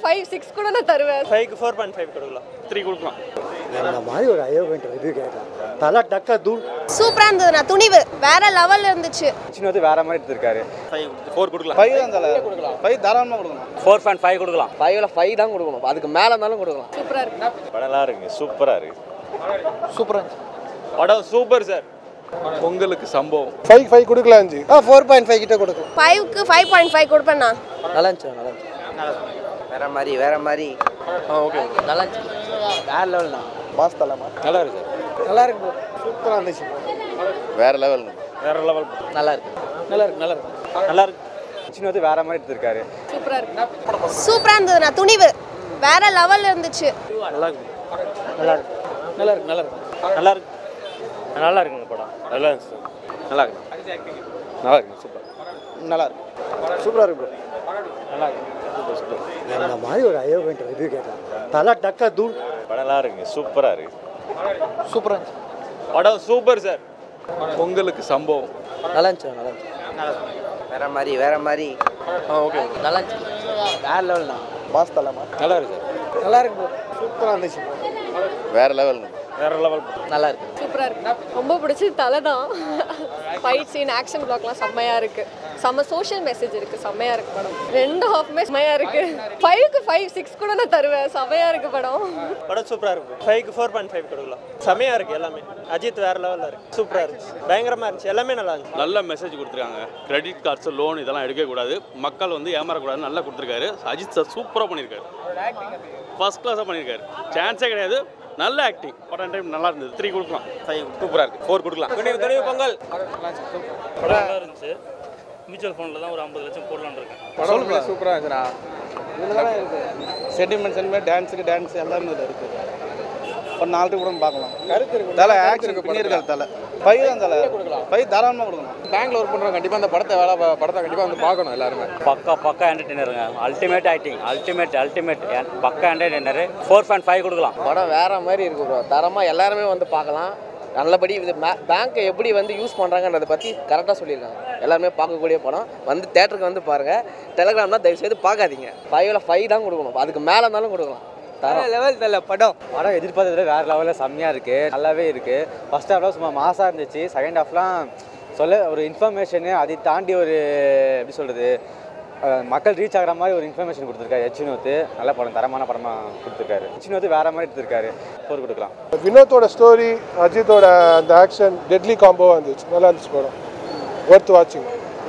5 6 கூட நான் தருவேன். 5 க்கு 4.5 கொடுக்கலாம். 3 கொடுக்கலாம். அந்த மாதிரி ஒரு அயோகன்ற இது கேட்கலாம். தல டக்க தூள் சூப்பரா இருந்தது. நான் துணிவு வேற லெவல்ல இருந்துச்சு. சின்ன வந்து வேற மாதிரி எடுத்துருக்காரு. 5 4 கொடுக்கலாம். 5 தான் தல கொடுக்கலாம். 5 தாராளமா கொடுக்கலாம். 4.5 கொடுக்கலாம். 5ல 5 தான் கொடுக்கணும். அதுக்கு மேல இருந்தாலும் கொடுக்கலாம். சூப்பரா இருக்கு. படம் நல்லா இருக்கு. சூப்பரா இருக்கு. சூப்பரா இருந்துச்சு. படம் சூப்பர் சார். உங்களுக்கு சம்பவம் 5 கொடுக்கலாம் ஜி. 4.5 கிட்ட கொடுக்கலாம். 5 க்கு 5.5 கொடுப்பேன் நான். நல்லா இருந்துச்சு, நல்லா இருந்துச்சு. வேற மாதிரி ஓகே. நல்லா இருந்துச்சு. வேற லெவல் தான். மாஸ் தலமா நல்லா இருக்கு சார். நல்லா இருக்கு. சூப்பரா இருந்துச்சு. வேற லெவல். வேற லெவல். நல்லா இருக்கு. நல்லா இருக்கு. நல்லா இருக்கு. நல்லா இருக்கு. சின்ன வந்து வேற மாதிரி எடுத்துருக்காரு. சூப்பரா இருக்கு. சூப்பரா இருந்தது. நான் துணிவு வேற லெவல்ல இருந்துச்சு. நல்லா இருக்கு. நல்லா இருக்கு. நல்லா இருக்கு. நல்லா இருக்கு. நல்லா இருக்கு. நல்லா இருக்குங்க படம். நல்லா இருக்கு சார். நல்லா இருக்கு. நல்லா இருக்கு. சூப்பர். நல்லா இருக்கு. சூப்பரா இருக்கு. நல்லா இருக்கு. Super super. அந்த மாதிரி ஒரு அயோகன்ற இது கேட்கலாம். தல டக்க தூள் படம் நல்லா இருக்கு. சூப்பரா இருக்கு. சூப்பரா இருந்துச்சு. படம் சூப்பர் சார். உங்களுக்கு சம்பவம் நல்லா இருந்துச்சு, நல்லா இருந்துச்சு. வேற மாதிரி ஓகே. நல்லா இருந்துச்சு. வேற லெவல் தான். மாஸ் தலமா நல்லா இருக்கு சார். நல்லா இருக்கு. சூப்பரா இருந்துச்சு. வேற லெவல். வேற லெவல். நல்லா இருக்கு. சூப்பரா இருக்கு. ரொம்ப பிடிச்சது தலை தான். ஃபைட் சீன் ஆக்ஷன் பிளாக்லாம் செம்மையா இருக்கு. செம்ம சோஷியல் மெசேஜ் இருக்கு. செம்மையா இருக்கு படம். ரெண்டு ஹாஃப்மே செம்மையா இருக்கு. 5 க்கு 5 6 கூட நான் தருவேன். செம்மையா இருக்கு படம். படம் சூப்பரா இருக்கு. 5 க்கு 4.5 கொடுக்கலாம். செம்மையா இருக்கு எல்லாமே. அஜித் வேற லெவல்ல இருக்கு. சூப்பரா இருக்கு. பயங்கரமா இருந்துச்சு. எல்லாமே நல்லா இருந்துச்சு. நல்ல மெசேஜ் கொடுத்துருக்காங்க. கிரெடிட் கார்ட்ஸ் லோன் இதெல்லாம் எடுக்கக்கூடாது, மக்கள் வந்து ஏமாறக்கூடாது, நல்லா கொடுத்துருக்காரு. அஜித் சார் சூப்பராக பண்ணியிருக்காரு. ஃபர்ஸ்ட் கிளாஸாக பண்ணியிருக்காரு. சான்ஸே கிடையாது. நல்ல ஆக்டிங். படம் டைம் நல்லா இருந்தது. 3 கொடுக்கலாம். 5 சூப்பராக இருக்குது. 4 கொடுக்கலாம். துணிவு பொங்கல் படம் நல்லா இருந்துச்சு. மியூச்சுவல் ஃபண்டில் தான் ஒரு 50 லட்சம் போடலான்னு இருக்கேன். படம் சூப்பரா இருந்துச்சுண்ணா. இதுல தான் இருக்கு. சென்டிமெண்ட்ஸ் டான்ஸுக்கு டான்ஸ் எல்லாமே இதில் இருக்கு. ஒரு 4 கூட பார்க்கலாம். கருத்து இருக்கு. தலை ஆக்ஷன் பண்ணியிருக்காரு. தலை 5 தான் தலை கொடுக்கலாம். 5 தாராளமாக கொடுக்கலாம். பேங்க்ல ஒர்க் பண்ணுறோம். கண்டிப்பாக அந்த படத்தை கண்டிப்பாக வந்து பார்க்கணும் எல்லாருமே. பக்கா என்டர்டெய்னருங்க. Ultimate acting. அல்டிமேட் பக்கா என்டர்டெய்னர். 4.5 கொடுக்கலாம். படம் வேற மாதிரி இருக்கு ப்ரோ. தரமாக எல்லாருமே வந்து பார்க்கலாம். நல்லபடி இது பேங்க்கை எப்படி வந்து யூஸ் பண்ணுறாங்கன்றதை பற்றி கரெக்டாக சொல்லியிருக்காங்க. எல்லாருமே பார்க்கக்கூடிய படம். வந்து தேட்டருக்கு வந்து பாருங்கள். டெலிகிராம்லாம் தயவுசெய்து பார்க்காதீங்க. 5ல 5 தான் கொடுக்கணும். அதுக்கு மேலே இருந்தாலும் கொடுக்கலாம். லெவல் தெரியல படம் எதிர்பார்த்ததுல வேற லெவலில் செம்மையாக இருக்குது. நல்லாவே இருக்குது. ஃபர்ஸ்ட் ஹாஃப்லாம் சும்மா மாசாக இருந்துச்சு. செகண்ட் ஹாஃப்லாம் சொல்ல ஒரு இன்ஃபர்மேஷனு அதை தாண்டி ஒரு எப்படி சொல்கிறது மக்கள் ரீச் ஆகிற மாதிரி ஒரு இன்ஃபர்மேஷன் கொடுத்துருக்காரு. யச்சினோத்து நல்ல படம், தரமான படமாக கொடுத்துருக்காரு. யச்சினோத்து வேற மாதிரி எடுத்திருக்காரு. 4 கொடுக்கலாம். வினோத்தோட ஸ்டோரி, அஜித்தோட அந்த ஆக்ஷன் டெட்லி காம்போவாக இருந்துச்சு. நல்லா இருந்துச்சு படம். ஒர்த் வாட்சிங்.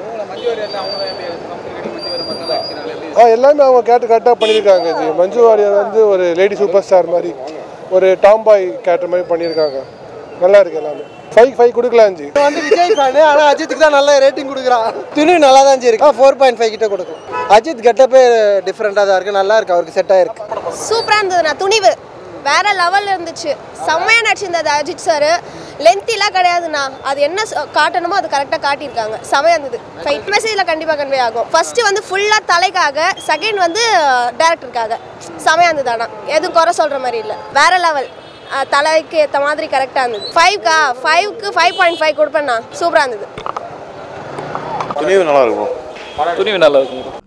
எல்லாமே அவங்க கரெக்டாக பண்ணியிருக்காங்க. ஜி மஞ்சு வாரியர் வந்து ஒரு லேடி சூப்பர் ஸ்டார் மாதிரி ஒரு டாம்பாய் கேரக்டர் மாதிரி பண்ணியிருக்காங்க. நல்லா இருக்கு எல்லாமே. 5 கொடுக்கலாம் ஜி. வந்து விஜய் ஃபேனு, ஆனால் அஜித்துக்கு தான் நல்ல ரேட்டிங் கொடுக்குறான். துணி நல்லா தான் ஜி இருக்கு. 4.5 கிட்ட கொடுக்கும். அஜித் கெட்டப்பே டிஃப்ரெண்டாக தான் இருக்குது. நல்லா இருக்கு. அவருக்கு செட் ஆயிருக்கு. சூப்பரா இருந்தது. நான் துணிவு வேற லெவல்ல இருந்துச்சு. செம்மையா நடிச்சிருந்தது அஜித் சார். லென்த்திலாம் கிடையாதுண்ணா. அது என்ன காட்டணுமோ அது கரெக்டாக காட்டியிருக்காங்க. செம்மையா இருந்தது. ஃபைட் மெசேஜில் கண்டிப்பாக கன்வே ஆகும். ஃபர்ஸ்ட்டு வந்து ஃபுல்லாக தலைக்காக, செகண்ட் வந்து டேரக்டருக்காக. செம்மையா இருந்தது. ஆனால் எதுவும் குறை சொல்கிற மாதிரி இல்லை. வேற லெவல். தலைக்கு ஏற்ற மாதிரி கரெக்டாக இருந்தது. 5 க்கு 5.5 கொடுப்பேண்ணா. சூப்பராக இருந்தது. துணிவு நல்லா இருக்கும். துணிவு நல்லா இருக்கும்.